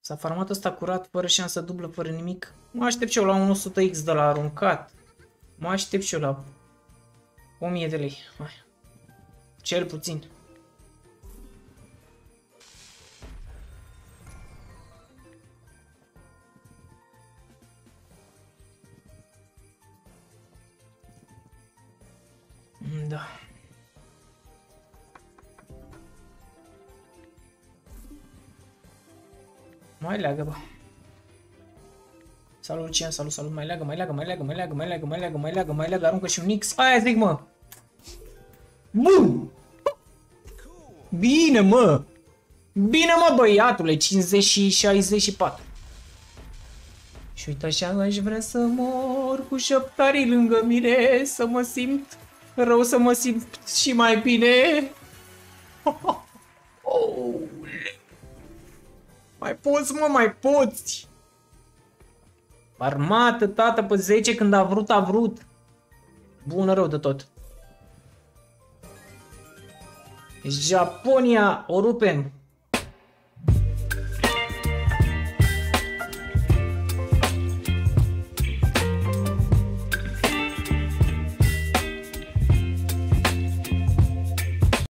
S-a farmat ăsta curat, fără șansă dublă, fără nimic. Mă aștept și eu la un 100x de la aruncat. Mă aștept și eu la 1000 de lei. Hai. Cel puțin. Da. Mai leagă, bă. Salut, Lucian, salut, mai leagă, aruncă și un X. Aia zic, mă. Bun! Bine, mă! Bine, mă, băiatule, 50 și 64. Și uite așa, aș vrea să mor cu șoptarii lângă mine, să mă simt rău, să mă simt și mai bine. Mai poți, mă, mai poți! Armată, tată, pe 10 când a vrut, a vrut. Bună rău de tot. Japonia, o rupem.